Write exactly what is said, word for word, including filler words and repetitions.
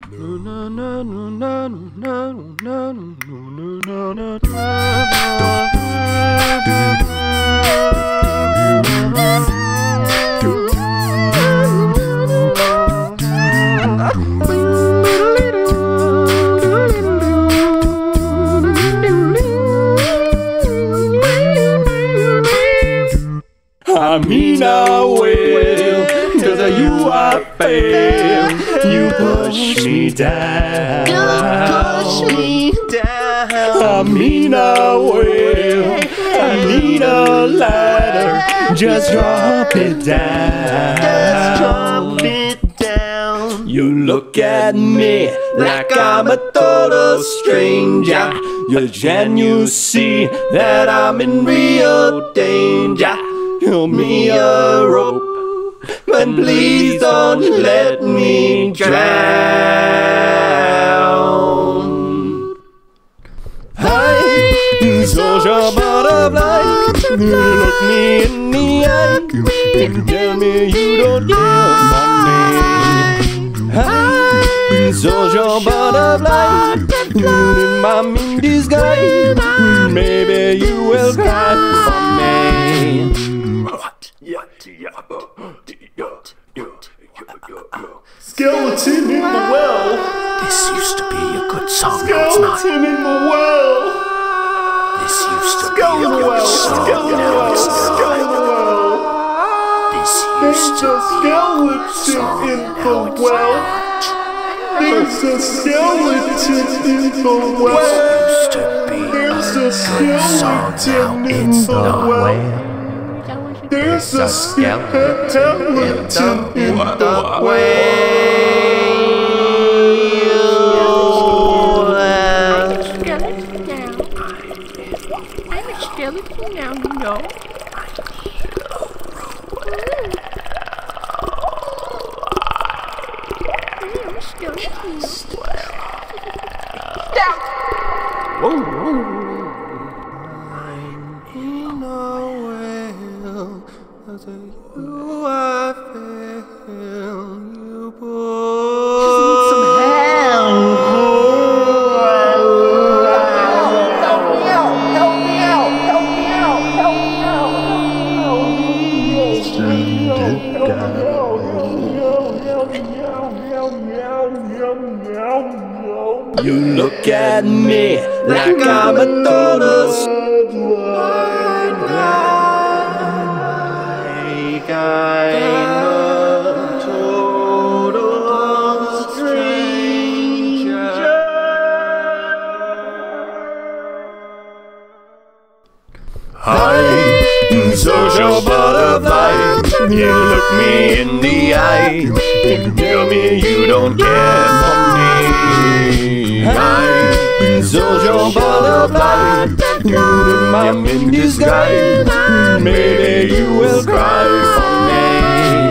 I mean I will, cause you I fail. You push me down. Push me down. I mean I will. I need a ladder. Just drop it down. Just drop it down. You look at me like I'm a total stranger. You genuinely see that I'm in real danger. Give me a rope, but please don't let me drown. Hi, social butterfly, you look me in the eye and tell me you don't care for me. Hi, social butterfly, you in my mean disguise, maybe you will cry for me. Skeleton in the well. This used to be a good song, now it's not. Skeleton in the well. This used to be a good song, now it's not. This used to be a good song, now it's not. There's a skeleton in the well. This used to be a good song, now it's not. There's a skeleton in the well. I'm a skeleton now, you know. I'm a skeleton. Down. Whoa, whoa. You I fail, you Need some help. Help me out! Help me out! Help me out! Help me out! You look at me like I'm a total stranger. I'm a total stranger. Hi, social butterfly, you look me in the eye and tell me you don't care for me. Hi, social butterfly, you in my in disguise, maybe you will cry for me.